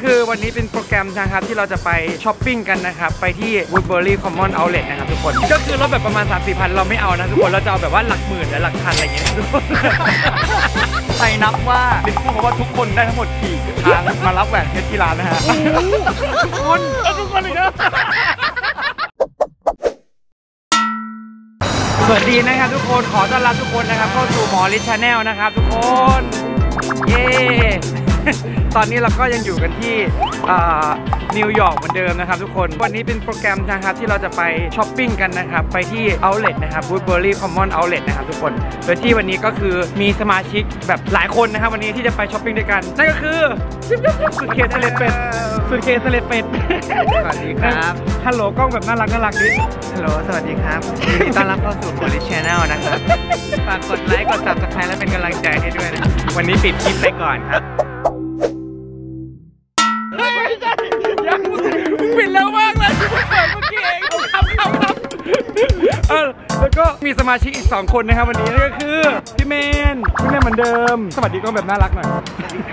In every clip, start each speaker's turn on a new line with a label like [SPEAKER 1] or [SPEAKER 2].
[SPEAKER 1] คือวันนี้เป็นโปรแกรมนะครับที่เราจะไปช้อปปิ้งกันนะครับไปที่ Woodbury Common Outlet นะครับทุกคนก็คือรถแบบประมาณ 3-4 พันเราไม่เอานะทุกคนเราจะเอาแบบว่าหลักหมื่นและหลักพันอะไรอย่างเงี้ยทุกคน
[SPEAKER 2] ไปนับว่าลินพูดมาว่าทุกคนได้ทั้งหมดกี่ครั้งมารับแหวนเพชรที่ร้านนะฮะ
[SPEAKER 1] ทุกคนเลยนะสวัสดีนะครับทุกคนขอต้อนรับทุกคนนะครับเข้าสู่หมอฤทธิ์ Channel นะครับทุกคนเย้ตอนนี้เราก็ยังอยู่กันที่นิวยอร์กเหมือนเดิมนะครับทุกคนวันนี้เป็นโปรแกรมนะครับที่เราจะไปช้อปปิ้งกันนะครับไปที่ Outlet นะครับ Woodbury Common Outlet นะครับทุกคนโดยที่วันนี้ก็คือมีสมาชิกแบบหลายคนนะครับวันนี้ที่จะไปช้อปปิ้งด้วยกันนั่นก็คือสุดเคสเสลดเป็ดสุดเคสเสลดเป็ด
[SPEAKER 2] สวัสดีครับ
[SPEAKER 1] ฮัลโหลกล้องแบบน่ารักดิ
[SPEAKER 2] ฮัลโหลสวัสดีครับยินดีต้อนรับเข้าสู่หมอฤทธิ์ Channel นะครับฝากกดไลค์กด Subscribe และเป็นกำลังใจให้ด้วยนะวันนี้ปิดคลิปไปก่อนครับ
[SPEAKER 1] ปิดแล้วมากเลยเมื่อกี้เองครับแล้วก็มีสมาชิกอีก2คนนะครับวันนี้นั่นก็คือพี่เมนเหมือนเดิมสวัสดีก็แบบน่ารักหน่อยสวัสดี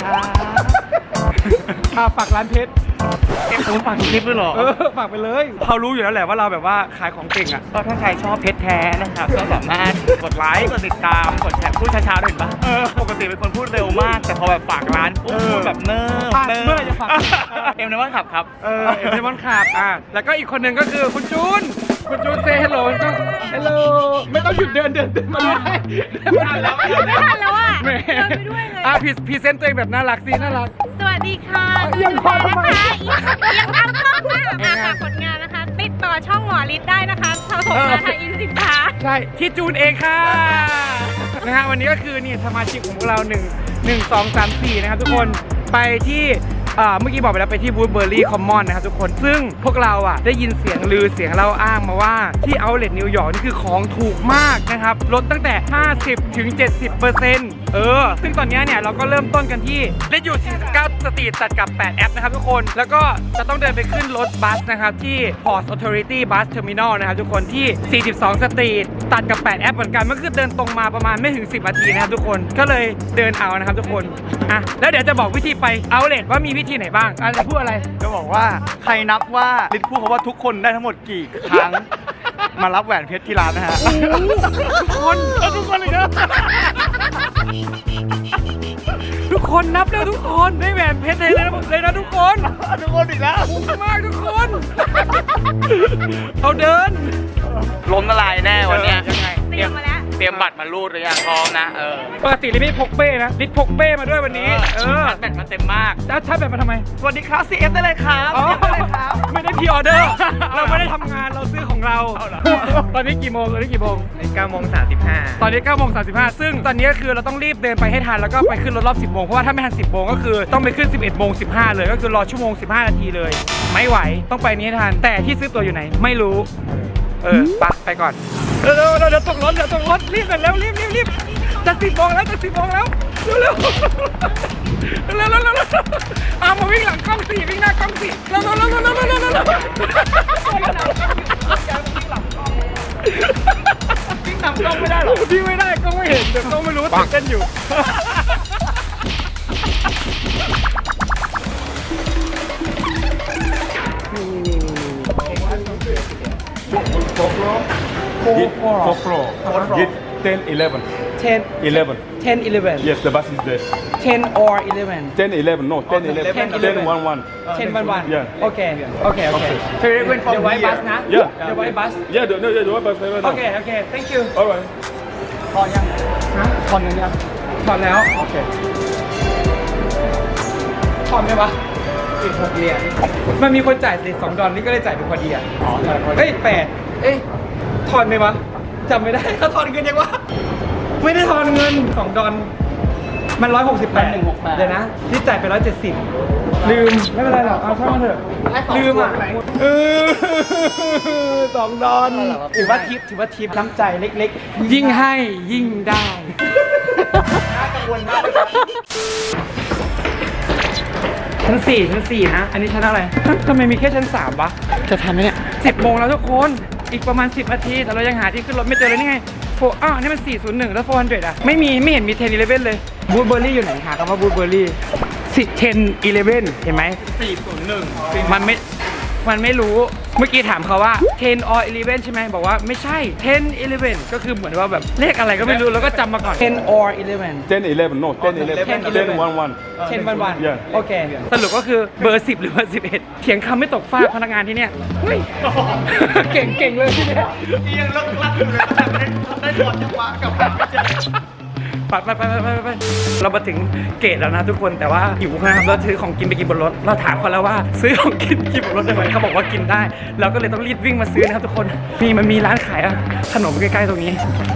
[SPEAKER 1] ครับฝากร้านเพชร
[SPEAKER 2] ผมฝากคลิปด้วยหรอ
[SPEAKER 1] ฝากไปเลยเขารู้อยู่แล้วแหละว่าเราแบบว่าขายของเก่งอ่ะ
[SPEAKER 2] ก็ถ้าใครชอบเพชรแท้นะครับก็สามารถกดไลค์กดติดตามกดแชร์พูดช้าๆด้วยป่ะปกติเป็นคนพูดเร็วมากแต่พอแบบฝากร้านพูดแบบเมื่
[SPEAKER 1] อไรจะฝาก
[SPEAKER 2] เอ็มเนวันขับครับ
[SPEAKER 1] เอ็มเนวันขับแล้วก็อีกคนหนึ่งก็คือคุณจูนเซฮัลโหลต้องฮัลโหลไม่ต้องหยุดเดินมาด้วย
[SPEAKER 3] ไม่ทันแล้วอ่ะเดินไปด้วยเลย
[SPEAKER 1] พรีเซนต์ตัวเองแบบน่ารักสิน่ารัก
[SPEAKER 3] สวัสดีค่ะ
[SPEAKER 1] ยังพอทำไม
[SPEAKER 3] ยังทำก็ฝากผลงานนะคะติดต่อช่องหมอฤทธิ์ได้นะคะทางผมมาทางอินสินค้า
[SPEAKER 1] ใช่ที่จูนเองค่ะนะฮะวันนี้ก็คือนี่สมาชิกของพวกเรา1 2 3 4นะครับทุกคนไปที่เมื่อกี้บอกไปแล้วไปที่ Woodbury Common นะครับทุกคนซึ่งพวกเราได้ยินเสียงลือเสียงเล่าอ้างมาว่าที่ Outlet นิวยอร์กนี่คือของถูกมากนะครับลดตั้งแต่ 50-70% ซึ่งตอนนี้เนี่ยเราก็เริ่มต้นกันที่เลดอยู่49 สตรีทตัดกับ8แอปนะครับทุกคนแล้วก็จะต้องเดินไปขึ้นรถบัสนะครับที่ Port Authority Bus Terminal นะครับทุกคนที่42 สตรีทตัดกับ8แอปเหมือนกันมันคือเดินตรงมาประมาณไม่ถึง10 นาทีนะครับทุกคนก็เลยเดินเอานะครับทุกคนแล้วเดี๋ยวจะบอกวิธีไป Outlet ว่ามีวิธีไหนบ้างจะพูดอะไร
[SPEAKER 2] จะบอกว่าใครนับว่าลินพูดมาว่าทุกคนได้ทั้งหมดกี่ครั้งมารับแหวนเพชรที่ร้านนะฮะ
[SPEAKER 1] ทุกคนเลยนะทุกคนนับแล้วทุกคนได้แหวนเพชรเลยนะทุกคน
[SPEAKER 2] อีกแล้ว
[SPEAKER 1] มากทุกคนเอาเดิน
[SPEAKER 2] ล้มละลายแน่วันนี้
[SPEAKER 3] ยังไงเตรียมมาแล้ว
[SPEAKER 2] เตรียมบัตรมารูดหรือยังพร้อมนะ
[SPEAKER 1] ปกติลิไม่พกเป้นะลิพกเป้มาด้วยวันนี้
[SPEAKER 2] แบตมันเต็มมาก
[SPEAKER 1] แล้วชาร์จแบตมาทำไม
[SPEAKER 2] สวัสดีครับ CF ได้เลยครับ
[SPEAKER 1] ไม่ได้พรีออเดอร์เราไม่ได้ทำงานเราซื้อของเราตอนนี้กี่โมง
[SPEAKER 2] 9:35
[SPEAKER 1] ตอนนี้9:35ซึ่งตอนนี้คือเราต้องรีบเดินไปให้ทันแล้วก็ไปขึ้นรถรอบ10 โมงเพราะว่าถ้าไม่ทัน10 โมงก็คือต้องไปขึ้น11:15เลยก็คือรอชั่วโมง15 นาทีเลยไม่ไหวต้องไปนี้ให้ทันแต่ที่ซื้อตัวอยู่ไหนไม่รู้ไปก่อนเดี๋ยวตกรถรีบกันแล้วรีบจะ10 โมงแล้วเร็วมาวิ่งหลังกล้องสิวิ่งหน้ากล้องสิเร็ววิ่งนำกล้องไม่ได้หรอวิ่งไม่ได้กล้องไม่เห็นเดี๋ยวกล้องไม่รู้ตื่นเต้นอยู่10,
[SPEAKER 4] yes, the bus is there.
[SPEAKER 1] 10 or 11?
[SPEAKER 4] 10, 11, no, 10, 11. 10, 11.
[SPEAKER 1] 10, 11.
[SPEAKER 4] Yeah.
[SPEAKER 1] Okay. So you're going for the white bus now?
[SPEAKER 4] Yeah.
[SPEAKER 1] The white bus?
[SPEAKER 4] Yeah, the white bus.
[SPEAKER 1] Okay. Thank you.
[SPEAKER 4] Alright.
[SPEAKER 1] ถอนยังถอนยังถอนแล้วโอเคถอนไหมวะอีก6 เหรียญมันมีคนจ่าย$2นี่ก็เลยจ่ายเป็นพอดี8ถอนไหมวะจำไม่ได้เขาถอนเงินยังวะไม่ได้ถอนเงิน$2มัน168เดี๋ยวนะที่จ่ายไป170ลืมไม่เป็นไรหรอกเอาช่างมันเถอะลืม$2ถือว่าทิปน้ำใจเล็กๆยิ่งให้ยิ่งได้น่ากังวลมากเลยครับชั้น4นะอันนี้ชั้นอะไรทำไมมีแค่ชั้น3วะจะทันไหมเนี่ย10 โมงแล้วทุกคนอีกประมาณ10 นาทีแต่เรายังหาที่ขึ้นรถไม่เจอเลยนี่ไงนี่มัน401แล้ว400ไม่เห็นมี10-11เลยWoodburyอยู่ไหนหาคำว่าWoodbury 10-11 เห็นไหม
[SPEAKER 2] 401
[SPEAKER 1] มันไม่รู้เมื่อกี้ถามเขาว่า 10 or 11 ใช่ไหมบอกว่าไม่ใช่ 10 11 ก็คือเหมือนว่าแบบเลขอะไรก็ไม่รู้แล้วก็จำมาก่อน 10 or 11
[SPEAKER 4] 10, 11. No, 10, 11. 10, 1, 1.
[SPEAKER 1] 10 วัน
[SPEAKER 4] Yeah.
[SPEAKER 1] โอเคสรุปก็คือเบอร์ 10 หรือเบอร์ 11 เถียงคำไม่ตกฟากพนักงานที่เนี่ยเฮ้ย เก่งเลยที่เนี่ย
[SPEAKER 2] ยังเลิกลักอยู่เลยตั้งแต่ได้ถอดจังหวะกับหาไม่เจอ
[SPEAKER 1] ไปเรามาถึงเกตแล้วนะทุกคนแต่ว่าหิวนะครับเราซื้อของกินไปกินบนรถเราถามเขาแล้วว่าซื้อของกินบนรถได้ไหมเขาบอกว่ากินได้เราก็เลยต้องรีบวิ่งมาซื้อนะครับทุกคนมันมีร้านขายขนมใกล้ๆตรงนี้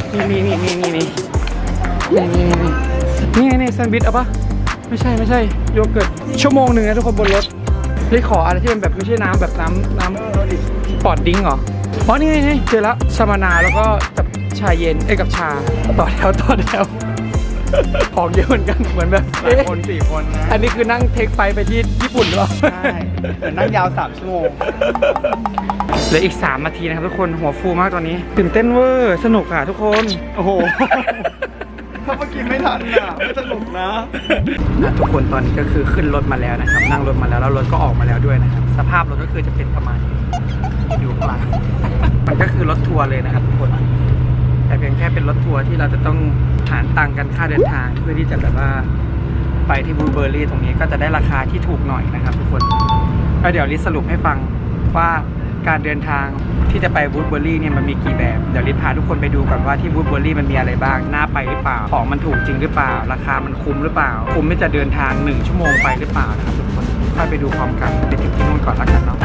[SPEAKER 1] นี่แซนด์วิชเอาปะไม่ใช่โยเกิร์ตชั่วโมงหนึ่งนะทุกคนบนรถขออะไรที่มันแบบไม่ใช่น้ำแบบน้ำปอดดิ้งเหรออ๋อนี่ไงเจอแล้วชามะนาวแล้วก็กับชาเย็นกับชาต่อแถวของเยอะเหมือนกันเหมือนแบบ
[SPEAKER 2] 4 คนนะ
[SPEAKER 1] อันนี้คือนั่งเทคไฟไปที่ญี่ปุ่นหรือเปล่า
[SPEAKER 2] ใช่เหมือนนั่งยาว3 ชั่วโมง
[SPEAKER 1] เหลืออีก3 นาทีนะครับทุกคนหัวฟูมากตอนนี้ตื่นเต้นเวอร์สนุกอ่ะทุกคน
[SPEAKER 2] โอ้โห ถ้าเมื่อกี้ไม่ทันน่ะไม่สนุกนะ
[SPEAKER 1] ทุกคนตอนนี้ก็คือขึ้นรถมาแล้วนะครับนั่งรถมาแล้วรถก็ออกมาแล้วด้วยนะครับสภาพรถก็คือจะเป็นประมาณนี้อยู่ข้างหลัง มันก็คือรถทัวร์เลยนะครับทุกคนแต่เพียงแค่เป็นรถทัวร์ที่เราจะต้องหารตังค์กันค่าเดินทางเพื่อที่จะแบบว่าไปที่บูเบอร์รี่ตรงนี้ก็จะได้ราคาที่ถูกหน่อยนะครับทุกคนก็เดี๋ยวลิสรุปให้ฟังว่าการเดินทางที่จะไปบูเบอร์รี่เนี่ยมันมีกี่แบบเดี๋ยวลิสพาทุกคนไปดูก่อนว่าที่บูเบอร์รี่มันมีอะไรบ้างน่าไปหรือเปล่าของมันถูกจริงหรือเปล่าราคามันคุ้มหรือเปล่าคุ้มที่จะเดินทาง1 ชั่วโมงไปหรือเปล่านะครับทุกคนค่อยไปดูพร้อมกันไปถึงที่นู่นก่อนแล้วกันเนาะ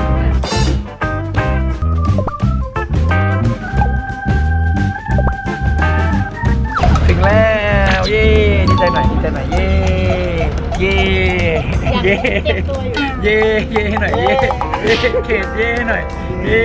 [SPEAKER 1] ถึงแล้วเย้ดีใจหน่อยเย้เย้หน่อยเย้เขตเย้หน่อยเย้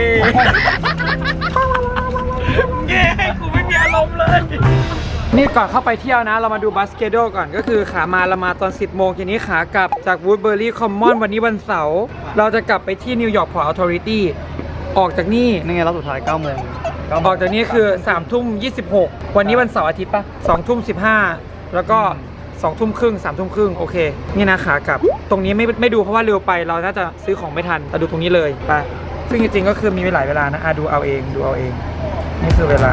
[SPEAKER 1] กูไม่มีอารมณ์เลยนี่ก่อนเข้าไปเที่ยวนะเรามาดูบัสเกโดก่อนก็คือขามาเรามาตอน 10 โมงทีนี้ขากลับจากวูดเบอร์รี่คอมมอนวันนี้วันเสาร์เราจะกลับไปที่นิวยอร์กพอร์ตออธอริตี้ออกจากนี่
[SPEAKER 2] นี่ไงรอบสุดท้าย 9 โมง
[SPEAKER 1] ออกจากนี้คือ3 ทุ่ม 26วันนี้วันเสาร์อาทิตย์ปะ2 ทุ่ม 15แล้วก็2 ทุ่มครึ่ง3 ทุ่มครึ่งโอเคนี่นะขากลับตรงนี้ไม่ดูเพราะว่าเร็วไปเราน่าจะซื้อของไม่ทันแต่ดูตรงนี้เลยไปซึ่งจริงๆก็คือมีหลายเวลานะดูเอาเองนี่คือเวลา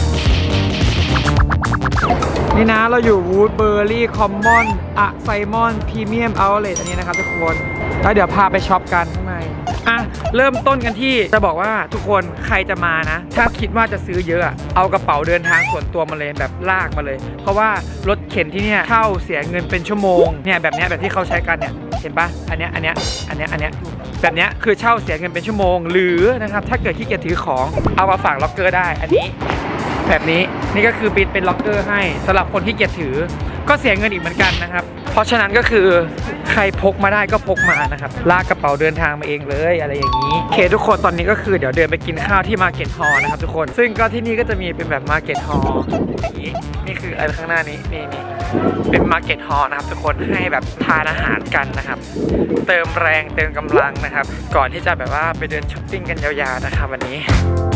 [SPEAKER 1] นี่นะเราอยู่วูดเบอร์รี่คอมมอนไซมอนพรีเมียมเอาท์เลทอันนี้นะครับทุกคนแล้วเดี๋ยวพาไปช็อปกันข้างในเริ่มต้นกันที่จะบอกว่าทุกคนใครจะมานะถ้าคิดว่าจะซื้อเยอะเอากระเป๋าเดินทางส่วนตัวมาเลยแบบลากมาเลยเพราะว่ารถเข็นที่เนี่ยเข้าเสียเงินเป็นชั่วโมงเนี่ยแบบที่เขาใช้กันเนี่ยเห็นปะอันเนี้ยแบบเนี้ยคือเช่าเสียเงินเป็นชั่วโมงหรือนะครับถ้าเกิดขี้เกียจถือของเอามาฝากล็อกเกอร์ได้อันนี้แบบนี้นี่ก็คือบิดเป็นล็อกเกอร์ให้สำหรับคนที่เกียจถือก็เสียเงินอีกเหมือนกันนะครับเพราะฉะนั้นก็คือใครพกมาได้ก็พกมานะครับลากกระเป๋าเดินทางมาเองเลยอะไรอย่างนี้โอเคทุกคนตอนนี้ก็คือเดี๋ยวเดินไปกินข้าวที่มาร์เก็ตฮอลล์นะครับทุกคนซึ่งก็ที่นี่ก็จะมีเป็นแบบมาร์เก็ตฮอลล์อย่างนี้นี่คืออะไรข้างหน้านี้นี่เป็นมาร์เก็ตฮอลล์นะครับทุกคนให้แบบทานอาหารกันนะครับเติมแรงเติมกำลังนะครับก่อนที่จะแบบว่าไปเดินช้อปปิ้งกันยาวๆนะครับวันนี้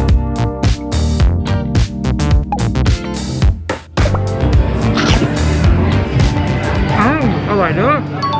[SPEAKER 1] อร่อยเนอะ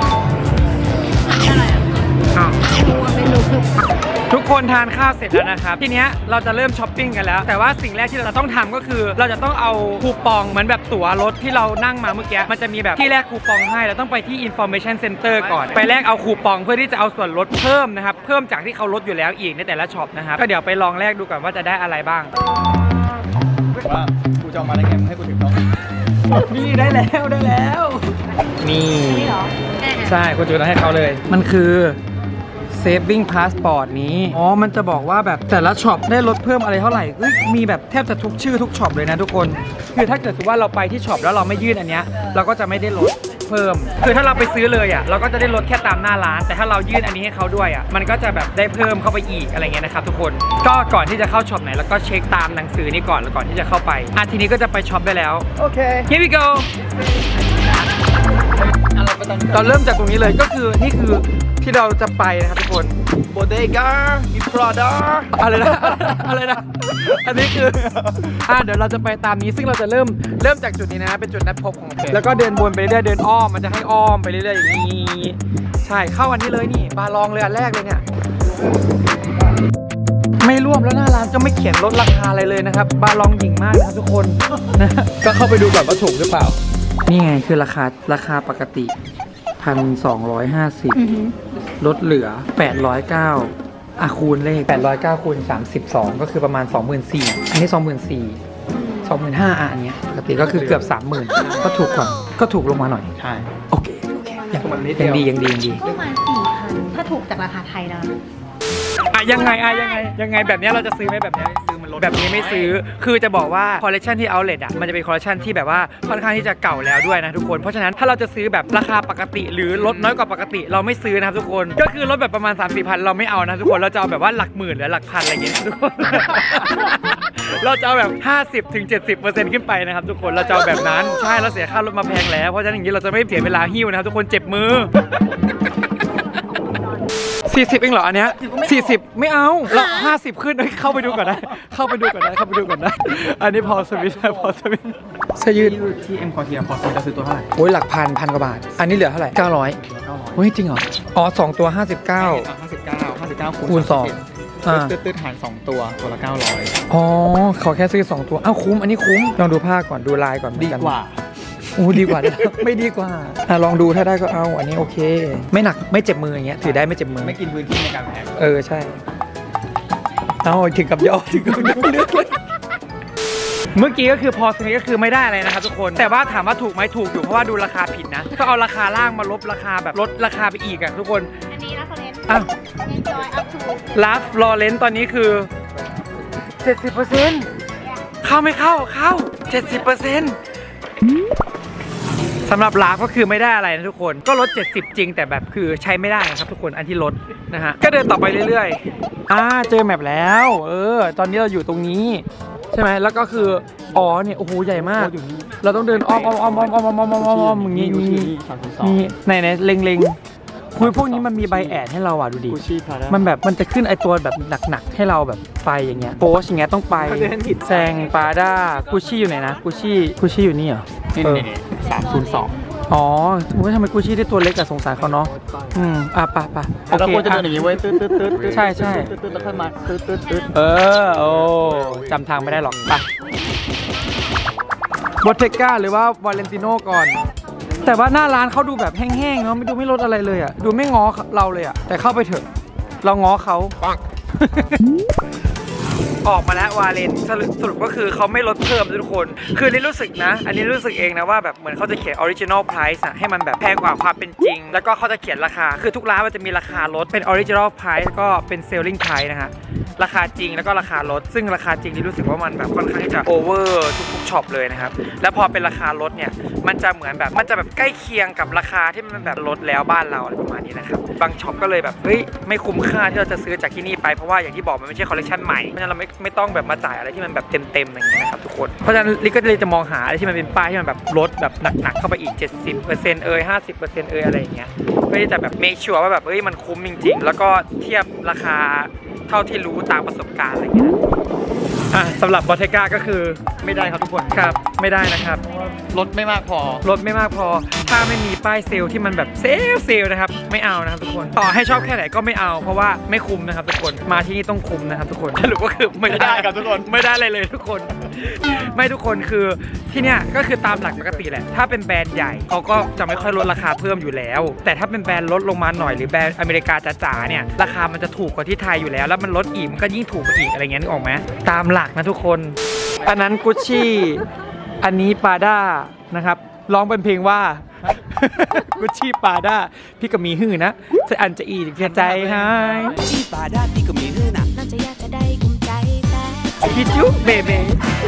[SPEAKER 1] ทุกคนทานข้าวเสร็จแล้วนะครับทีเนี้ยเราจะเริ่มช้อปปิ้งกันแล้วแต่ว่าสิ่งแรกที่เราจะต้องทำก็คือเราจะต้องเอาคูปองเหมือนแบบตั๋วรถที่เรานั่งมาเมื่อกี้มันจะมีแบบที่แลกคูปองให้เราต้องไปที่ information center ก่อนไปแลกเอาคูปองเพื่อที่จะเอาส่วนลดเพิ่มนะครับเพิ่มจากที่เขาลดอยู่แล้วอีกในแต่ละช็อปนะครับก็เดี๋ยวไปลองแลกดูก่อนว่าจะได้อะไรบ้าง
[SPEAKER 2] ว่ากูจะเอามาได้ไงมึงให้กูถือต้อง
[SPEAKER 1] นี่ได้แล้วนี่ใช่คุณจูนให้เขาเลยมันคือ saving passport นี้มันจะบอกว่าแบบแต่ละช็อปได้ลดเพิ่มอะไรเท่าไหร่มีแบบแทบจะทุกชื่อทุกช็อปเลยนะทุกคนคือถ้าเกิดสมมติว่าเราไปที่ช็อปแล้วเราไม่ยื่นอันเนี้ยเราก็จะไม่ได้ลดเพิ่มคือถ้าเราไปซื้อเลยเราก็จะได้ลดแค่ตามหน้าร้านแต่ถ้าเรายื่นอันนี้ให้เขาด้วยมันก็จะแบบได้เพิ่มเข้าไปอีกอะไรเงี้ยนะครับทุกคนก็ก่อนที่จะเข้าช็อปไหนแล้วก็เช็คตามหนังสือนี้ก่อนแล้วก่อนที่จะเข้าไปทีนี้ก็จะไปช็อปได้แล้ว
[SPEAKER 2] โอเค
[SPEAKER 1] Here we go เราเริ่มจากตรงนี้เลยก็คือนี่คือที่เราจะไปนะครับทุกคน
[SPEAKER 2] Bodega มี Prada
[SPEAKER 1] อะไรนะอะไรนะอันนี้คือเดี๋ยวเราจะไปตามนี้ซึ่งเราจะเริ่มจากจุดนี้นะเป็นจุดนัดพบของแล้วก็เดินวนไปเรื่อยเดินอ้อมมันจะให้อ้อมไปเรื่อยอย่างนี้ใช่เข้าอันนี้เลยนี่บาลองเลยอันแรกเลยเนี่ยไม่ร่วมแล้วหน้าร้านก็ไม่เขียนลดราคาอะไรเลยนะครับบาลองหญิงมากนะครับทุกคนนะก็เข้าไปดูก่อนว่าถูกหรือเปล่านี่ไงคือราคาปกติ 1,250 ลดเหลือ 809คูณเลข 809คูณ32ก็คือประมาณ 24,000 อันนี้ 24,000 25,000อันเนี้ยปกติก็คือเกือบ 30,000 ก็ถูกกว่าก็ถูกลงมาหน่อยใช่โอเคยังดี
[SPEAKER 3] ประมาณ 4,000 ถ้าถูกจากราคาไทยแล้ว
[SPEAKER 1] ยังไงแบบนี้เราจะซื้อไหมแบบนี้ซื้อมันลดแบบนี้ไม่ซื้อคือจะบอกว่าคอลเลคชันที่ Outlet มันจะเป็นคอลเลคชันที่แบบว่าค่อนข้างที่จะเก่าแล้วด้วยนะทุกคนเพราะฉะนั้นถ้าเราจะซื้อแบบราคาปกติหรือลดน้อยกว่าปกติเราไม่ซื้อนะครับทุกคนก็คือลดแบบประมาณ 3-4,000 เราไม่เอานะทุกคนเราจะเอาแบบว่าหลักหมื่นหรือหลักพันอะไรอย่างเงี้ยทุกคนเราจะเอาแบบ 50-70% ขึ้นไปนะครับทุกคนเราจะเอาแบบนั้นใช่เราเสียค่ารถมาแพงแล้วเพราะฉะนั้นอย่างนี้เราจะไม่เสียเวลาหิ้วนะครับทุกคนเจ็บมือ40เองเหรออันเนี้ย40ไม่เอาเรา50ขึ้นเข้าไปดูก่อนนะอันนี้พอสวิตเสื้อยืด
[SPEAKER 2] ที่ M Quartier พอสวิตจะซื้อตัวเท่าไหร่
[SPEAKER 1] โอ้ยหลักพันกว่าบาทอันนี้เหลือเท่าไหร่900โอ้ยจริงเหรออ๋อ2ตัว59
[SPEAKER 2] คูณ
[SPEAKER 1] 2
[SPEAKER 2] ตื้อหาร2ตัวละ900
[SPEAKER 1] อ๋อขอแค่ซื้อ2ตัวอ้าวคุ้มอันนี้คุ้มลองดูผ้าก่อนดูลายก่อน
[SPEAKER 2] ดีกว่า
[SPEAKER 1] ดีกว่าไม่ดีกว่าลองดูถ้าได้ก็เอาอันนี้โอเคไม่หนักไม่เจ็บมืออย่างเงี้ยถือได้ไม่เจ็บมือ
[SPEAKER 2] ไม่กินพื้นที่ในการแพ็ค
[SPEAKER 1] ใช่เอาถึงกับย่อเลือกเลยเมื่อกี้ก็คือพอสมิธก็คือไม่ได้อะไรนะครับทุกคนแต่ว่าถามว่าถูกไหมถูกอยู่เพราะว่าดูราคาผิดนะก็เอาราคาล่างมาลบราคาแบบลดราคาไปอีกอะทุกคน
[SPEAKER 3] อันนี้นะFlorence
[SPEAKER 1] Enjoy up to Love Florenceตอนนี้คือ 70% เข้าไม่เข้า 70%สำหรับลาฟก็คือไม่ได้อะไรนะทุกคนก็ลด70จริงแต่แบบคือใช้ไม่ได้นะครับทุกคนอันที่ลดนะฮะก็เดินต่อไปเรื่อยๆเจอแมปแล้วตอนนี้เราอยู่ตรงนี้ใช่ไหมแล้วก็คือเนี่ยโอ้โหใหญ่มากเราต้องเดินอ้อมอย่างนี้ไหนเล็งคุยพวกนี้มันมีใบแอดให้เราดูดิมันแบบมันจะขึ้นไอตัวแบบหนักๆให้เราแบบไปอย่างเงี้ยโพสอย่างเงี้ยต้องไปแซงปาด้ากุชชี่อยู่ไหนนะกุชชี่อยู่นี่เหรอ
[SPEAKER 2] 302
[SPEAKER 1] อ๋อทำไมกุชชี่ได้ตัวเล็กอะสงสารเขาเนาะป่ะ
[SPEAKER 2] เราควรจะเดินอย่างนี้เว้ยตืด
[SPEAKER 1] ใช่
[SPEAKER 2] แล้วค่อยมาตืด
[SPEAKER 1] โอ้จำทางไม่ได้หรอกไปบอเทก้าหรือว่าวาเลนติโน่ก่อนแต่ว่าหน้าร้านเขาดูแบบแห้งๆเนาะไม่ลดอะไรเลยดูไม่ง้อเราเลยแต่เข้าไปเถอะเราง้อเขาออกมาแล้ววาเลนสรุปก็คือเขาไม่ลดเพิ่มทุกคนคือนี่รู้สึกนะอันนี้รู้สึกเองนะว่าแบบเหมือนเขาจะเขียน original price ให้มันแบบแพงกว่าความเป็นจริงแล้วก็เขาจะเขียนราคาคือทุกร้านมันจะมีราคาลดเป็น original price ก็เป็น selling price นะฮะราคาจริงแล้วก็ราคาลดซึ่งราคาจริงที่รู้สึกว่ามันแบบค่อนข้างที่จะ over ทุกช็อปเลยนะครับแล้วพอเป็นราคาลดเนี่ยมันจะเหมือนแบบมันจะแบบใกล้เคียงกับราคาที่มันแบบลดแล้วบ้านเราอะไรประมาณนี้นะครับบางช็อปก็เลยแบบไม่คุ้มค่าที่เราจะซื้อจากที่นี่ไปเพราะว่าอย่างที่บอกมันไม่ใช่คอลเลคชันใหม่เพราะฉะนั้นเราไม่ต้องแบบมาจ่ายอะไรที่มันแบบเต็มอย่างเงี้ยนะครับทุกคนเพราะฉะนั้นลิก็เลยจะมองหาอะไรที่มันเป็นป้ายที่มันแบบลดแบบหนักเข้าไปอีก 70% 50% อะไรอย่างเงี้ยเพื่อที่จะแบบเมคชัวร์ว่าแบบมันคุ้มจริงๆแล้วก็เทียบราคาเท่าที่รู้ตามประสบการณ์อะไรอย่างเงี้ยสำหรับบอเทก้าก็คือไม่ได้ครับทุกคนครับไม่ได้นะครับ
[SPEAKER 2] ลดไม่มากพอ
[SPEAKER 1] ถ้าไม่มีป้ายเซลล์ที่มันแบบเซลล์นะครับไม่เอานะครับทุกคนต่อให้ชอบแค่ไหนก็ไม่เอาเพราะว่าไม่คุ้มนะครับทุกคนมาที่นี่ต้องคุ้มนะครับทุกคนสรุปก็คือไม่ได้
[SPEAKER 2] ครับทุกคน
[SPEAKER 1] ไม่ได้อะไรเลยทุกคนไม่ทุกคนคือที่เนี้ยก็คือตามหลักปกติแหละถ้าเป็นแบรนด์ใหญ่เขาก็จะไม่ค่อยลดราคาเพิ่มอยู่แล้วแต่ถ้าเป็นแบรนด์ลดลงมาหน่อยหรือแบรนด์อเมริกาจ๋าๆเนี่ยราคามันจะถูกกว่าที่ไทยอยู่แล้วมันลดอีกมันก็ยิ่งถูกไปอีกอะไรเงี้ยนึกออกไหมตามหลักนะทุกคนอันนั้นกุชชี่อันนี้ปาด้านะครับร้องเป็นเพลงว่ากุชชี่ปาด้าพี่ก็มีหื้อนะจะอันจะอีจะใจหายกุชชี่ปาด้าพี่ก็มีหื้อนะน่าจะอยากจะได้กุมใจแต่คิดยุเบเบ้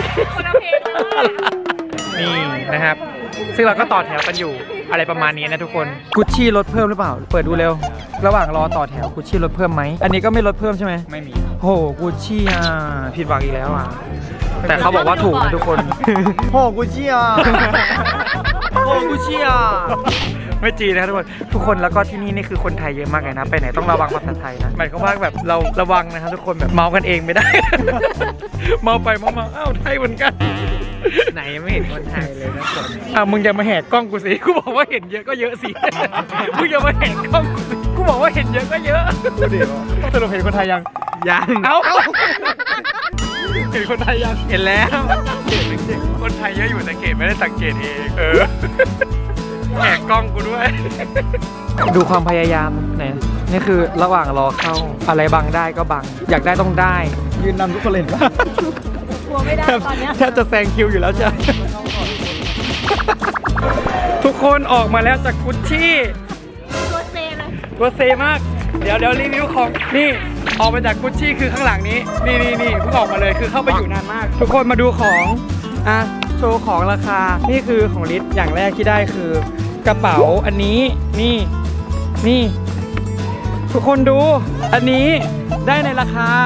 [SPEAKER 1] นี่นะครับซึ่งเราก็ต่อแถวกันอยู่อะไรประมาณนี้นะทุกคนกุชชี่ลดเพิ่มหรือเปล่าเปิดดูเร็วระหว่างรอต่อแถวกุชชี่ลดเพิ่มไหมอันนี้ก็ไม่ลดเพิ่มใช่ไหม
[SPEAKER 2] ไม่มี
[SPEAKER 1] โอ้โหกุชชี่ผิดหวังอีกแล้วแต่เขาบอกว่าถูกนะทุกคน
[SPEAKER 2] โอ้กุชชี่
[SPEAKER 1] ไม่จีนนะครับทุกคนแล้วก็ที่นี่คือคนไทยเยอะมากเลยนะไปไหนต้องระวังภาษาไทยนะหมายความว่าแบบเราระวังนะครับทุกคนแบบเมากันเองไม่ได้ เมาไปเมาอ้าวไทยเหมือนกันไหนไม่เห็นคนไทยเลยนะคนมึงอย่ามาแหกกล้องกูสิกูบอกว่าเห็นเยอะก็เยอะสิมึงอย่ามาแหกกล้องกูบอกว่าเห็นเยอะก็เยอะสรุปเห็นคนไทยยังเอ้าเห็นคนไทยยังเห็นแล้วคนไทยเยอะอยู่สังเกตไม่ได้สังเกตเองแหกกล้องกูด้วย ดูความพยายามเนี่ยนี่คือระหว่างรอเข้าอะไรบังได้ก็บังอยากได้ต้องได้ยืนนำทุกคนเลยป่ะ
[SPEAKER 3] กลัวไม่ได้ตอนนี้
[SPEAKER 1] แทบจะแซงคิวอยู่แล้วจ้ะทุกคนออกมาแล้วจากกุชชี่
[SPEAKER 3] ตัวเซเลย
[SPEAKER 1] ตัวเซมากเดี๋ยวรีวิวของนี่ออกมาจากกุชชี่คือข้างหลังนี้นี่เพิ่งออกมาเลยคือเข้าไปอยู่นานมากทุกคนมาดูของโชว์ของราคานี่คือของลิศอย่างแรกที่ได้คือกระเป๋าอันนี้นี่ทุกคนดูอันนี้ได้ในราคา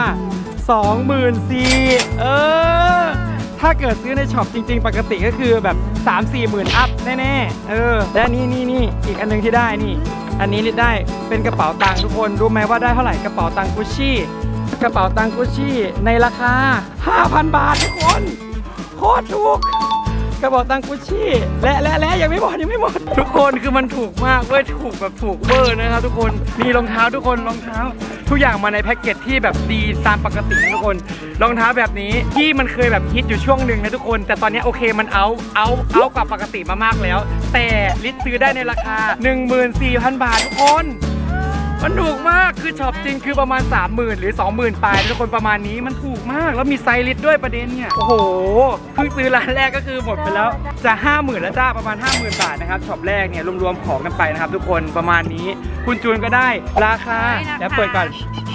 [SPEAKER 1] 24,000ถ้าเกิดซื้อในช็อปจริงๆปกติก็คือแบบ 3-4 หมื่นอัพแน่ๆและนี่อีกอันนึงที่ได้นี่อันนี้ลิศได้เป็นกระเป๋าตังค์ทุกคนรู้ไหมว่าได้เท่าไหร่กระเป๋าตังค์กุชชี่ในราคา 5,000 บาททุกคนโคตรถูกกระเป๋าตังค์กุชชี่และยังไม่หมดทุกคนคือมันถูกมากเว้ยถูกแบบถูกเวอร์นะครับทุกคนมีรองเท้าทุกคนรองเท้าทุกอย่างมาในแพ็กเกจที่แบบดีตามปกตินะทุกคนรองเท้าแบบนี้ที่มันเคยแบบฮิตอยู่ช่วงหนึ่งนะทุกคนแต่ตอนนี้โอเคมันเอากว่าปกติมามากแล้วแต่ลิศซื้อได้ในราคา 14,000 บาททุกคนมันถูกมากคือช็อปจริงคือประมาณ 30,000 หรือ 20,000 ปลายทุกคนประมาณนี้มันถูกมากแล้วมีไซส์ลิศด้วยประเด็นเนี่ยโอ้โหเพิ่งซื้อร้านแรกก็คือหมดไปแล้วจะ 50,000 แล้วจ้าประมาณ 50,000 บาทนะครับช็อปแรกเนี่ยรวมๆของกันไปนะครับทุกคนประมาณนี้คุณจูนก็ได้ราคาแล้วเปิดก่อน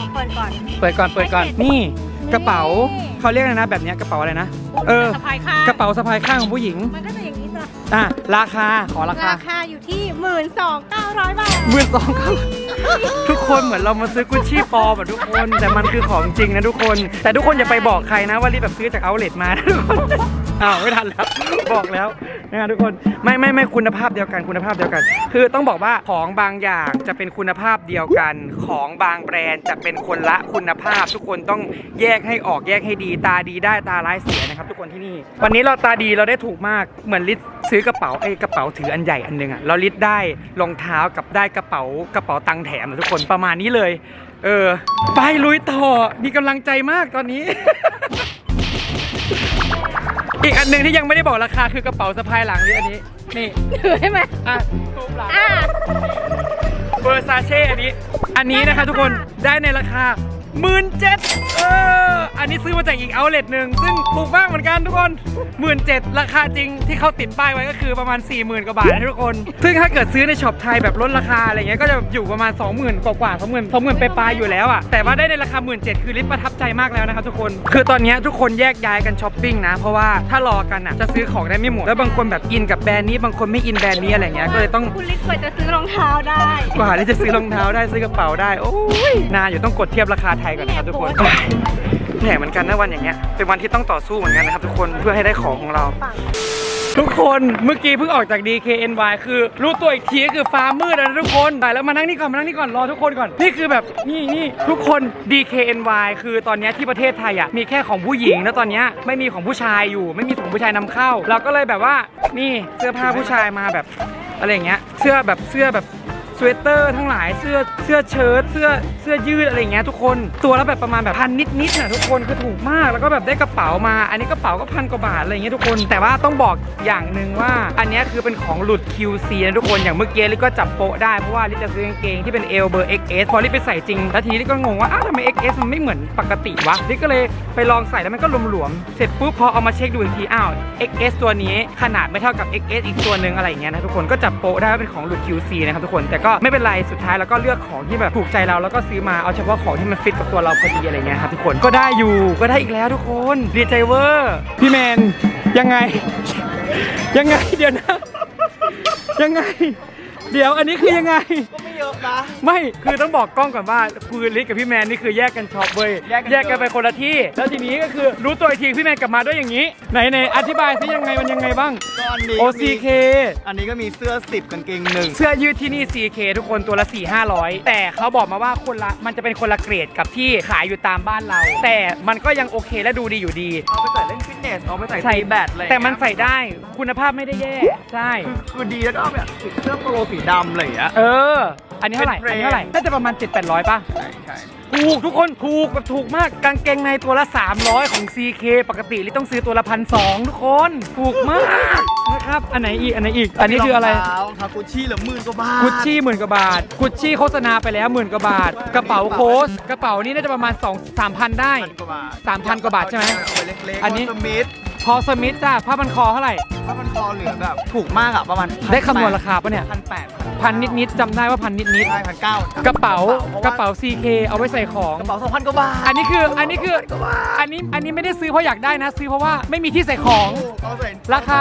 [SPEAKER 1] นี่กระเป๋าเขาเรียกอะไรนะแบบนี้กระเป๋าอะไรนะกระเป๋าสะพายข้างของผู้หญิง
[SPEAKER 3] มันก็จะอย่างนี้จ้ะ
[SPEAKER 1] ราคา
[SPEAKER 3] อยู่ที่ 12,900 บาท
[SPEAKER 1] ทุกคนเหมือนเรามาซื้อกุชชี่ปลอมทุกคนแต่มันคือของจริงนะทุกคนแต่ทุกคนอย่าไปบอกใครนะว่ารีบแบบซื้อจากเอาท์เลทมาทุกคนไม่ทันแล้วบอกแล้วนะทุกคนไม่คุณภาพเดียวกันคือต้องบอกว่าของบางอย่างจะเป็นคุณภาพเดียวกันของบางแบรนด์จะเป็นคนละคุณภาพทุกคนต้องแยกให้ออกแยกให้ดีตาดีได้ตาร้ายเสียนะครับทุกคนที่นี่วันนี้เราตาดีเราได้ถูกมากเหมือนลิศซื้อกระเป๋าถืออันใหญ่อันนึงเราลิศได้รองเท้ากับได้กระเป๋าตังค์แถมนะทุกคนประมาณนี้เลยไปลุยต่อมีกำลังใจมากตอนนี้ อีกอันหนึ่งที่ยังไม่ได้บอกราคาคือกระเป๋าสะพายหลังนี่อันนี้นี่
[SPEAKER 3] ถือใช่ไหม
[SPEAKER 1] ซูมหลังเบอร์ซาเช่อันนี้นะคะทุกคนได้ในราคา 17,000อันนี้ซื้อมาจากอีกเอาท์เลทหนึ่งซึ่งถูกมากเหมือนกันทุกคน 17,000ราคาจริงที่เขาติดป้ายไว้ก็คือประมาณ 40,000 กว่าบาทนะทุกคนซึ่งถ้าเกิดซื้อในช็อปไทยแบบลดราคาอะไรเงี้ยก็จะอยู่ประมาณ 20,000 กว่า20,000ไปปลายอยู่แล้วแต่ว่าได้ในราคา 17,000 คือลิศประทับใจมากแล้วนะครับทุกคนคือตอนนี้ทุกคนแยกย้ายกันช้อปปิ้งนะเพราะว่าถ้ารอกันจะซื้อของได้ไม่หมดแล้วบางคนแบบอินกับแบรนด์นี้บางคนไม่อินแบรนด์นี้อะไรเงี้ยก็เลยต้อง
[SPEAKER 3] คุณลิศกว่าจะซื้อรองเท้าได้
[SPEAKER 1] ที่จะซื้อรองเท้าได้ซื้อกระเป๋าได้โอ้ยนานอยู่ต้องกดเทียบราคาไทยก่อนนะครับทุกคนเหนื่อยเหมือนกันนะวันอย่างเงี้ยเป็นวันที่ต้องต่อสู้เหมือนกันนะครับทุกคนเพื่อให้ได้ของเราทุกคนเมื่อกี้เพิ่งออกจาก DKNY คือรู้ตัวอีกทีก็คือฟ้ามืดนะทุกคนไปแล้วมานั่งนี่ก่อนรอทุกคนก่อนนี่คือแบบนี่ทุกคน DKNY คือตอนนี้ที่ประเทศไทยมีแค่ของผู้หญิงแล้วตอนนี้ไม่มีของผู้ชายอยู่ไม่มีของผู้ชายนำเข้าเราก็เลยแบบว่านี่เสื้อผ้าผู้ชายมาแบบอะไรอย่างเงี้ยเสื้อแบบสเวตเตอร์ทั้งหลายเสื้อเชิ้ตเสื้อยืดอะไรอย่างเงี้ยทุกคนตัวละแบบประมาณแบบ1,000 นิดๆนะทุกคนคือถูกมากแล้วก็แบบได้กระเป๋ามาอันนี้กระเป๋าก็1,000 กว่าบาทอะไรอย่างเงี้ยทุกคนแต่ว่าต้องบอกอย่างหนึ่งว่าอันนี้คือเป็นของหลุด QC นะทุกคนอย่างเมื่อกี้ลิศก็จับโป๊ะได้เพราะว่าลิศจะซื้อกางเกงที่เป็นเอลเบอร์ XS พอลิศไปใส่จริงแล้วทีนี้ลิศก็งงว่าอ้าวทำไม XS มันไม่เหมือนปกติวะลิศก็เลยไปลองใส่แล้วมันก็หลวมๆเสร็จปุ๊บพอเอามาเช็คดูอีกทีอ้าว XS ตัวนี้ขนาดไม่เท่ากับ XS อีกตัวนึงอะไรอย่างเงี้ยนะทุกคนก็จับโป๊ะได้ว่าเป็นของหลุด QC นะครับทุกคนแต่ก็ไม่เป็นไรสุดท้ายแล้วก็เลือกของที่แบบถูกใจเราแล้วก็ซื้อมาเอาเฉพาะของที่มันฟิตกับตัวเราพอดีอะไรเงี้ยครับทุกคนก็ได้อยู่ก็ได้อีกแล้วทุกคนดีใจเวอร์พี่แมนยังไงเดี๋ยวนะยังไงเดี๋ยวอันนี้คือยังไง
[SPEAKER 2] ก็ไม่เยอะนะ
[SPEAKER 1] ไม่คือต้องบอกกล้องก่อนว่าคือลิศกับพี่แมนนี่คือแยกกันช็อปเว้ย
[SPEAKER 2] แยกกัน
[SPEAKER 1] แยกกันไปคนละที่แล้วทีนี้ก็คือรู้ตัวอีกทีพี่แมนกลับมาด้วยอย่างนี้ไหนอธิบายซิยังไงมันยังไงบ้าง
[SPEAKER 2] ก็อันนี้
[SPEAKER 1] OCK
[SPEAKER 2] อันนี้ก็มีเสื้อ10กางเกง1
[SPEAKER 1] เสื้อยืดที่นี่ CK ทุกคนตัวละ 4-500 แต่เขาบอกมาว่ามันจะเป็นคนละเกรดกับที่ขายอยู่ตามบ้านเรา แต่มันก็ยังโอเคและดูดีอยู่ดี
[SPEAKER 2] เอาไปใส่เล่นฟิตเนสเอาไปใส่ตีแบดเลย
[SPEAKER 1] แต่มันใส่ได้คุณภาพไม่ได้แย่ใช่
[SPEAKER 2] คือดีแล้วก็แบบเสื้อโปโลสีดำอะไรอย่างเงี้ย
[SPEAKER 1] อันนี้เท่าไหร่
[SPEAKER 2] เป็นเทรนด์
[SPEAKER 1] อันนี้เท่าไหร่น่าจะประมาณ 700-800 ป่ะ
[SPEAKER 2] ใช่ใช่
[SPEAKER 1] ถูกทุกคนถูกมากกางเกงในตัวละ 300 ของ CK ปกติลิต้องซื้อตัวละ 1,200 ทุกคนถูกมากนะครับอันไหนอีกอันนี้คืออะไร
[SPEAKER 2] รองเท้ากุชชี่เหลือ10,000 กว่าบาท
[SPEAKER 1] กุชชี่10,000 กว่าบาทกุชชี่โฆษณาไปแล้ว10,000 กว่าบาท กระเป๋าโค้ชกระเป๋านี้น่าจะประมาณ 3,000 ได้
[SPEAKER 2] 1,000 กว่าบาท
[SPEAKER 1] 3,000 กว่าบาทใช่ไหม
[SPEAKER 2] เอาไปเล็กๆ
[SPEAKER 1] อันนี้
[SPEAKER 2] สมิธ
[SPEAKER 1] พอสมิธจ้าผ้าพันคอเท่าไหร่
[SPEAKER 2] ถ้ามันคอเหลือแบบถูกมากอะประมาณ
[SPEAKER 1] ได้คำนวณราคาปะเนี่ย
[SPEAKER 2] 1,800
[SPEAKER 1] พันนิดจำได้ว่าพันนิด
[SPEAKER 2] ได้1,900
[SPEAKER 1] กระเป๋า CK เอาไว้ใส่ของ
[SPEAKER 2] กระเป๋า 2,000 กว่าบาท
[SPEAKER 1] อันนี้ไม่ได้ซื้อเพราะอยากได้นะซื้อเพราะว่าไม่มีที่ใส่ของ
[SPEAKER 2] เอาใส่
[SPEAKER 1] ราคา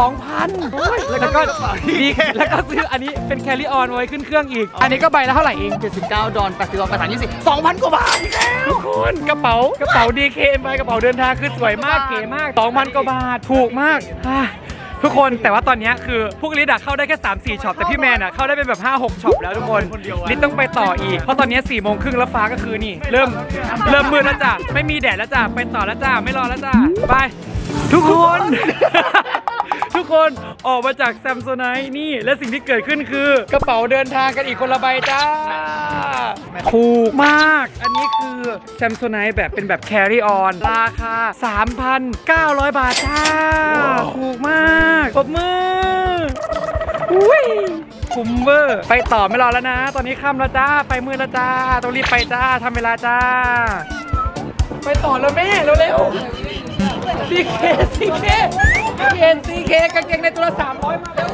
[SPEAKER 1] 2,000 แล้วก็ดีแล้วก็ซื้ออันนี้เป็นแคริออนไว้ขึ้นเครื่องอีก อันนี้ก็ใบละเท่าไหร่เอง
[SPEAKER 2] 79 ดอล80 ดอล80 20 2,000 กว่าบาทอีกแล้ว
[SPEAKER 1] ทุกคนกระเป๋า DKM ไปกระเป๋าเดินทางคือสวยมากเก๋มาก 2,000 กว่าบาทถูกมากทุกคนแต่ว่าตอนนี้คือพวกลิศเข้าได้แค่ 3-4 ช็อปแต่พี่แมนเข้าได้เป็นแบบ 5-6 ช็อปแล้วทุกคนลิศต้องไปต่ออีกเพราะตอนนี้ 4:30 แล้วฟ้าก็คือนี่เริ่มมืดแล้วจ้ะไม่มีแดดแล้วจ้ะไปต่อแล้วจ้ะไม่รอแล้วจ้ะไปทุกคน ทุกคนออกมาจากแซมโซไนท์นี่และสิ่งที่เกิดขึ้นคือกระเป๋าเดินทางกันอีกคนละใบจ้าถูกมากอันนี้คือแซมโซไนท์แบบเป็นแบบ carry on ราคา 3,900 บาทจ้าถูกมากปรบมืออุ้ยคุ้มเวอร์ไปต่อไม่รอแล้วนะตอนนี้ค่ำแล้วจ้าไปมืดแล้วจ้าต้องรีบไปจ้าทำเวลาจ้าไปต่อแล้วแม่เร็วๆCK กางเกงในตัวละ 300 มาแล้ว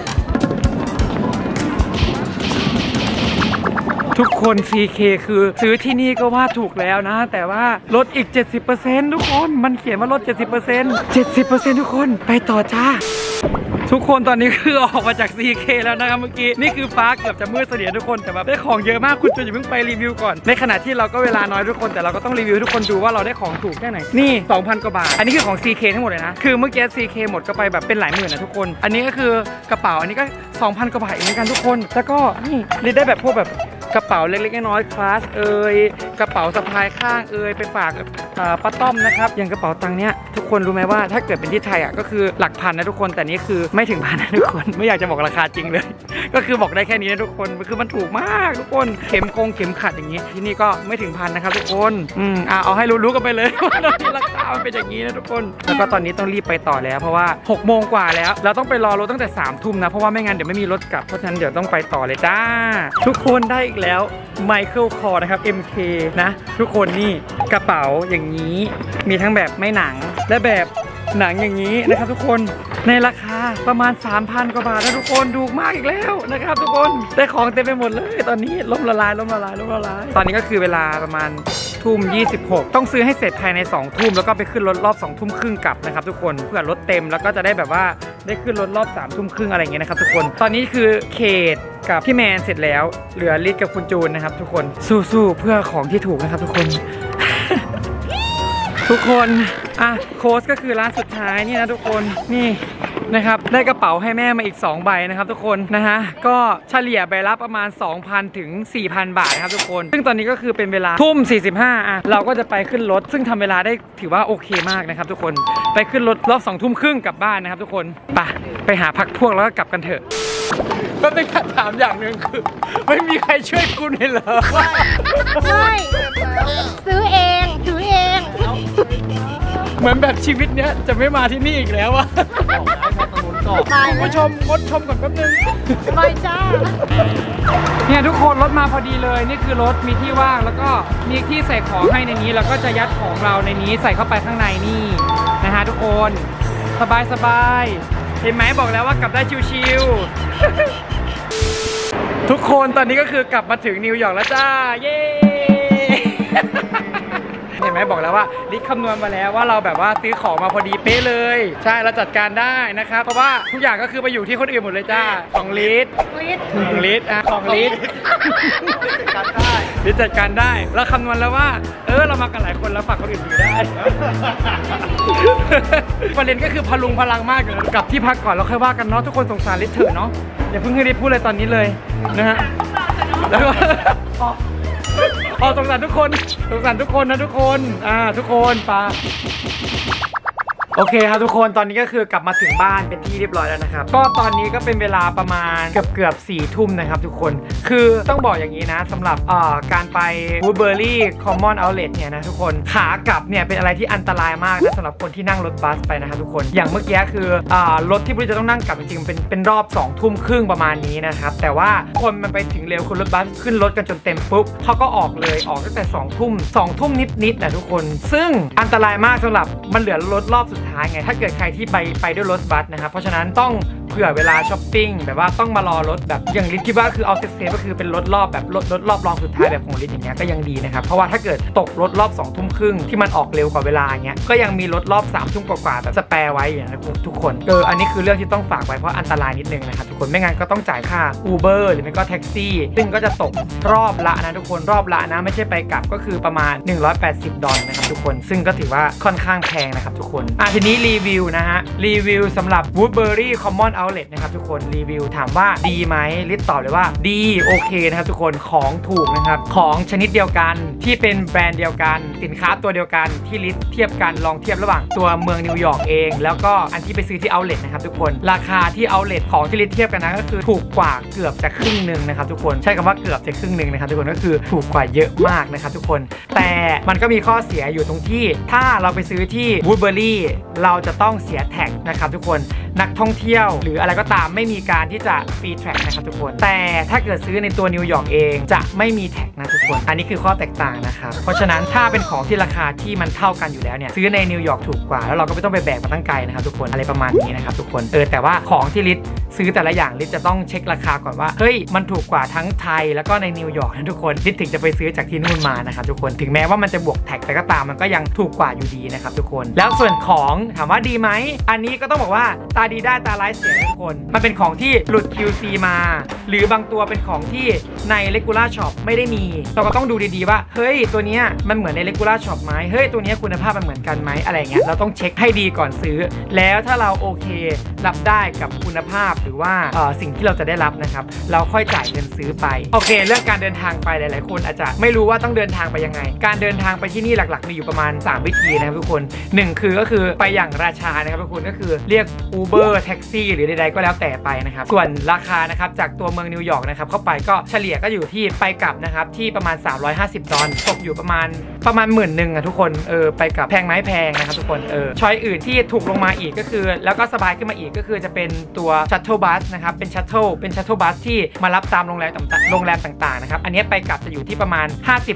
[SPEAKER 1] ทุกคน CK คือซื้อที่นี่ก็ว่าถูกแล้วนะแต่ว่าลดอีก 70% ทุกคนมันเขียนว่าลด 70% ทุกคนไปต่อจ้าทุกคนตอนนี้คือออกมาจาก CK แล้วนะครับเมื่อกี้นี่คือฟ้าเกือบจะมืดเสนียทุกคนแต่แบบได้ของเยอะมากคุณจูนอย่าเพิ่งไปรีวิวก่อนในขณะที่เราก็เวลาน้อยทุกคนแต่เราก็ต้องรีวิวให้ทุกคนดูว่าเราได้ของถูกแค่ไหนนี่ 2,000 กว่าบาทอันนี้คือของ CK ทั้งหมดเลยนะคือเมื่อกี้ CK หมดก็ไปแบบเป็นหลายหมื่นนะทุกคนอันนี้ก็คือกระเป๋าอันนี้ก็ 2,000 กว่าบาทเหมือนกันทุกคนแล้วก็นี่ลิได้แบบพวกแบบกระเป๋าเล็กๆน้อยๆคลาสกระเป๋าสะพายข้างไปฝากป้าต้อมนะครับอย่างกระเป๋าตังค์เนี้ยทุกคนรู้ไหมว่าถ้าเกิดเป็นที่ไทยก็คือหลักพันนะทุกคนแต่นี้คือไม่ถึงพันนะทุกคนไม่อยากจะบอกราคาจริงเลย ก็คือบอกได้แค่นี้นะทุกคนคือมันถูกมากทุกคนเข็มขัดอย่างนี้ที่นี่ก็ไม่ถึงพันนะครับทุกคนเอาให้รู้กันไปเลยว่าตอนนี้ราคามันเป็นอย่างนี้นะทุกคนแล้วก็ตอนนี้ต้องรีบไปต่อแล้วเพราะว่า6 โมงกว่าแล้วเราต้องไปรอรถตั้งแต่3 ทุ่มนะเพราะว่าไม่งั้นเดี๋ยวไม่มีรถกลับเพราะฉะนั้นเดี๋ยวต้องไปต่อเลยจ้าทุกคนได้อีกแล้วไมเคิลคอร์นะครับ MK นะทุกคนนี่กระเป๋าอย่างนี้มีทั้งแบบไม่หนังและแบบหนังอย่างนี้นะครับทุกคนในราคาประมาณ 3,000 กว่าบาทนะทุกคนถูกมากอีกแล้วนะครับทุกคนได้ของเต็มไปหมดเลยตอนนี้ล้มละลายตอนนี้ก็คือเวลาประมาณ26:00ต้องซื้อให้เสร็จภายใน2 ทุ่มแล้วก็ไปขึ้นรถรอบ2 ทุ่มครึ่งกลับนะครับทุกคนเพื่อรถเต็มแล้วก็จะได้แบบว่าได้ขึ้นรถรอบ3 ทุ่มครึ่งอะไรอย่างเงี้ยนะครับทุกคนตอนนี้คือเขตกับพี่แมนเสร็จแล้วเหลือลิศกับคุณจูนนะครับทุกคนสู้ๆเพื่อของที่ถูกนะครับทุกคน ทุกคนโค้ชก็คือร้านสุดท้ายนี่นะทุกคนนี่นะครับได้กระเป๋าให้แม่มาอีก2 ใบนะครับทุกคนนะฮะก็เฉลี่ยใบละประมาณ 2,000 ถึง 4,000 บาทนะครับทุกคนซึ่งตอนนี้ก็คือเป็นเวลาทุ่ม 45เราก็จะไปขึ้นรถซึ่งทำเวลาได้ถือว่าโอเคมากนะครับทุกคนไปขึ้นรถรอบ2 ทุ่มครึ่งกลับบ้านนะครับทุกคนไปหาพักพวกแล้วก็กลับกันเถอะก็เป็นคำถามอย่างหนึ่งคือไม่มีใครช่วยกูเลยเหรอ
[SPEAKER 3] ใช่ซื้อเองถือเอง
[SPEAKER 1] เหมือนแบบชีวิตเนี้ยจะไม่มาที่นี่อีกแล้วอะคุณผู้ชมงดชมก่อนแป๊บนึง
[SPEAKER 3] ไม่จ้า
[SPEAKER 1] เนี่ยทุกคนรถมาพอดีเลยนี่คือรถมีที่ว่างแล้วก็มีที่ใส่ของให้ในนี้แล้วก็จะยัดของเราในนี้ใส่เข้าไปข้างในนี่นะฮะทุกคนสบายเห็นไหมบอกแล้วว่ากลับได้ชิวๆทุกคนตอนนี้ก็คือกลับมาถึงนิวยอร์กแล้วจ้าเย้เห็นไหมบอกแล้วว่าลิศคำนวณมาแล้วว่าเราแบบว่าซื้อของมาพอดีเป๊ะเลยใช่เราจัดการได้นะครับเพราะว่าทุกอย่างก็คือไปอยู่ที่คนอื่นหมดเลยจ้าของลิศของลิศของลิศลิศจัดการได้เราคำนวณแล้วว่าเรามากันหลายคนแล้วฝากคนอื่นอยู่ได้ประเด็นก็คือพลุงพลังมากเลยกลับที่พักก่อนเราค่อยว่ากันเนาะทุกคนสงสารลิศเถอะเนาะอย่าเพิ่งให้ลิศพูดเลยตอนนี้เลยนะฮะแล้วก็สงสารทุกคนนะทุกคนทุกคนปาโอเคครับทุกคนตอนนี้ก็คือกลับมาถึงบ้านเป็นที่เรียบร้อยแล้วนะครับก็ตอนนี้ก็เป็นเวลาประมาณเกือบ4 ทุ่มนะครับทุกคนคือต้องบอกอย่างนี้นะสำหรับการไป Woodbury Common Outlet เนี่ยนะทุกคนขากลับเนี่ยเป็นอะไรที่อันตรายมากนะสำหรับคนที่นั่งรถบัสไปนะครับทุกคนอย่างเมื่อกี้คือรถที่บุรีจะต้องนั่งกลับจริงๆเป็นรอบ2 ทุ่มครึ่งประมาณนี้นะครับแต่ว่าคนมันไปถึงเร็วคนรถบัสขึ้นรถกันจนเต็มปุ๊บเขาก็ออกตั้งแต่2 ทุ่มนิดนะทุกคนซึ่งอันตรายมากสำหรับมันเหลือรถรอบสุดท้ายไงถ้าเกิดใครที่ไปด้วยรถบัสนะครับเพราะฉะนั้นต้องเผื่อเวลาช้อปปิ้งแบบว่าต้องมารอรถแบบอย่างลิศคิดว่าคือเอาเซฟก็คือเป็นรถรอบแบบรถรอบรองสุดท้ายแบบของลิศอย่างเงี้ยก็ยังดีนะครับเพราะว่าถ้าเกิดตกรถรอบ2 ทุ่มครึ่งที่มันออกเร็วกว่าเวลาเงี้ยก็ยังมีรถรอบ3 ทุ่มกว่าแบบสแปร์ไว้อย่างนะทุกคนอันนี้คือเรื่องที่ต้องฝากไว้เพราะอันตรายนิดนึงนะครับทุกคนไม่งั้นก็ต้องจ่ายค่า Uber หรือไม่ก็แท็กซี่ซึ่งก็จะตกรอบละนะทุกคนรอบละนะไม่ใช่ไปกลับก็คือประมาณ$180นะครับทุกคนซึ่งก็ถือว่าค่อนข้างแพงนะครับทุกคนทีนี้รีวิวนะฮะรีวิวสำหรับ Woodbury Common Outlet นะครับทุกคนรีวิวถามว่าดีไหมลิศตอบเลยว่าดีโอเคนะครับทุกคนของถูกนะครับของชนิดเดียวกันที่เป็นแบรนด์เดียวกันสินค้าตัวเดียวกันที่ลิศเทียบกันลองเทียบระหว่างตัวเมืองนิวยอร์กเองแล้วก็อันที่ไปซื้อที่ Outlet นะครับทุกคนราคาที่ Outlet ของที่ลิศเทียบกันนะก็คือถูกกว่าเกือบจะครึ่งนึงนะครับทุกคนใช้คำว่าเกือบจะครึ่งนึงนะครับทุกคนก็คือถูกกว่าเยอะมากนะครับทุกคนแต่มันก็มีข้อเสียอยู่ตรงที่ถ้าเราไปซื้อที่ Woodbury เราจะต้องเสียแท็กนะครับทุกคนนักท่องเที่ยวหรืออะไรก็ตามไม่มีการที่จะฟรีแท็กนะครับทุกคนแต่ถ้าเกิดซื้อในตัวนิวยอร์กเองจะไม่มีแท็กนะทุกคนอันนี้คือข้อแตกต่างนะครับเพราะฉะนั้นถ้าเป็นของที่ราคาที่มันเท่ากันอยู่แล้วเนี่ยซื้อในนิวยอร์กถูกกว่าแล้วเราก็ไม่ต้องไปแบกมาตั้งไกลนะครับทุกคนอะไรประมาณนี้นะครับทุกคนแต่ว่าของที่ลิศซื้อแต่ละอย่างลิศจะต้องเช็คราคาก่อนว่าเฮ้ยมันถูกกว่าทั้งไทยแล้วก็ในนิวยอร์กนะทุกคนลิศถึงจะไปซื้อจากที่นู่นมานะครับทุกคนถึงแม้ว่ามันจะบวกแท็กแต่ก็ตามมันก็ยังถูกกว่าอยู่ดีนะครับทุกคนแล้วส่วนของถามว่าดีไหมอันนี้ก็ต้องบอกว่าตาดีได้ตาร้ายเสียทุกคนมันเป็นของที่หลุด QC มาหรือบางตัวเป็นของที่ใน Regular Shop ไม่ได้มีเราก็ต้องดูดีๆว่าเฮ้ยตัวนี้มันเหมือนใน Regular Shop ไหมเฮ้ยตัวนี้คุณภาพมันเหมือนกันไหมอะไรเงี้ยเราต้องเช็คให้ดีก่อนซื้อแล้วถ้าเราโอเครับได้กับคุณภาพหรือว่าสิ่งที่เราจะได้รับนะครับเราค่อยจ่ายเงินซื้อไปโอเคเรื่องการเดินทางไปหลายๆคนอาจจะไม่รู้ว่าต้องเดินทางไปยังไงการเดินทางไปที่นี่หลักๆมีอยู่ประมาณ3 วิธีนะครับทุกคน1คือก็คือไปอย่างราชานะครับทุกคนก็คือเรียก Uber แท็กซี่หรือใดๆก็แล้วแต่ไปนะครับส่วนราคานะครับจากตัวเมืองนิวยอร์กนะครับเข้าไปก็เฉลี่ยก็อยู่ที่ไปกลับนะครับที่ประมาณ$350ตกอยู่ประมาณ10,000อ่ะทุกคนไปกลับแพงไหมแพงนะครับทุกคนช้อยอื่นที่ถูกลงมาอีกก็คือแล้วก็สบายขึ้นมาอีกก็คือจะเป็นตัวชัตเทิลบัสนะครับเป็นชัตเทิลบัสที่มารับตามโรงแรมต่างๆนะครับอันนี้ไปกลับจะอยู่ที่ประมาณ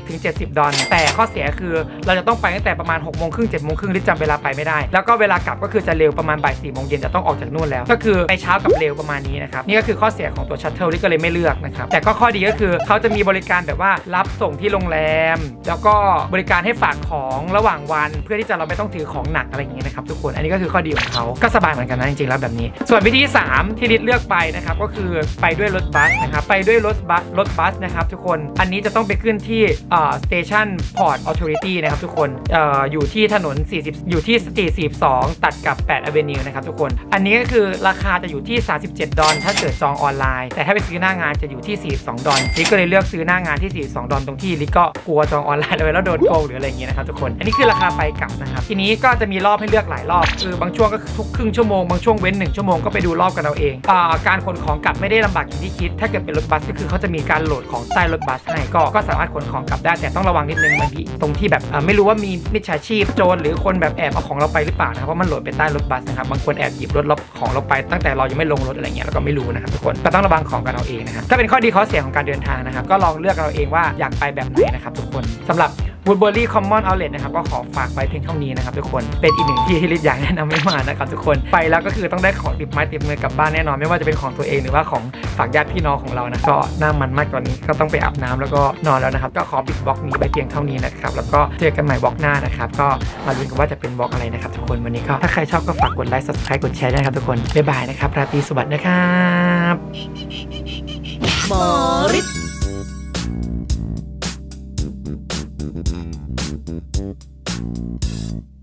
[SPEAKER 1] $50-70แต่ข้อเสียคือเราจะต้องไปตั้งแต่ประมาณ6:30 7:30หรือจำเวลาไปไม่ได้แล้วก็เวลากลับก็คือจะเร็วประมาณบ่าย 4 โมงเย็นจะต้องออกจากนู่นแล้วก็คือไปเช้ากับเร็วประมาณนี้นะครับนี่ก็คือข้อเสียของตัวชัตเทิลที่ก็เลยไม่เลือกนะครับแต่ก็ข้อดีก็คือเขาจะมีบริการแบบว่ารับส่งที่โรงแรมแล้วก็บริการให้ฝากของระหว่างวันเพื่อที่จะเราไม่ต้องถือของหนักอะไรอย่างเงี้ยนะครับทุกคนอันนี้ก็คือข้อดีของเขาก็สบายเหมือนกันนะจริงๆแล้วแบบนี้ส่วนวิธี3ที่ลิศเลือกไปนะครับก็คือไปด้วยรถบัสนะครับไปด้วยรถบัสนะครับทุกคนอันนี้จะต้องไปขึ้นที่Station Port Authority นะครับทุกคนอยู่ที่ถนนอยู่ที่สตรีท42ตัดกับ8 Avenue นะครับทุกคนอันนี้ก็คือราคาจะอยู่ที่$37ถ้าเกิดจองออนไลน์แต่ถ้าไปซื้อหน้างานจะอยู่ที่$42ลิศก็เลยเลือกซื้อหน้างานที่$42ตรงที่ลิศก็กลัวจองออนไลน์เลยแล้วโดนโกงหรืออะไรอย่างเงี้ยนะครับทุกคนอันนี้คือราคาไปกลับนะครับทีนี้ก็จะมีรอบให้เลือกหลายรอบบางช่วงก็ทุกครึ่งชั่วโมงบางช่วงเว้น1 ชั่วโมงก็ไปดูรอบกันเอาเองการขนของกลับไม่ได้ลำบากอย่างที่คิดถ้าเกิดเป็นรถบัสก็คือเขาจะมีการโหลดของใต้รถบัสให้ก็สามารถขนของกลับได้แต่ต้องระวังนิดนึงบางทีตรงที่แบบไม่รู้ว่ามีมิจฉาชีพโจรหรือคนแบบแอบเอาของเราไปหรือเปล่านะครับเพราะมันโหลดไปใต้รถบัสนะครับบางคนแอบหยิบรถของเราไปตั้งแต่เรายังไม่ลงรถอะไรเงี้ยเราก็ไม่รู้นะครับทุกคนก็ต้องระวังของกันเอาเองนะครับถ้าเป็นข้อดีข้อเสียของการเดินทางนะครับก็ลองเลือกเอาเองว่าอยากไปแบบไหนนะครับทุกคนสำหรับ Woodbury Common Outlet นะครับก็ขอฝากไปเพียงเท่านี้นะครับทุกคนเป็นอีกหนึ่งที่ที่ลิศอยากแนะนำให้มานะครับทุกคนไปแล้วก็คือต้องได้ของติดไม้ติดมือกลับบ้านแน่นอนไม่ว่าจะเป็นของตัวเองหรือว่าของฝากญาติพี่น้องของเรานะก็น่ามันมากตอนนี้ก็ต้องไปอาบน้ำแล้วก็นอนแล้วนะครับก็ขอปิดบล็อกนี้ไปเพียงเท่านี้นะครับแล้วก็เจอกันใหม่บล็อกหน้านะครับก็มาลุ้นกันว่าจะเป็นบล็อกอะไรนะครับทุกคนวันนี้ก็ถ้าใครชอบก็ฝากกดไลค์ Subscribe กดแชร์ด้วยนะครับทุกคนบ๊ายบายนะครับราตรีสวัสดิ์นะครับ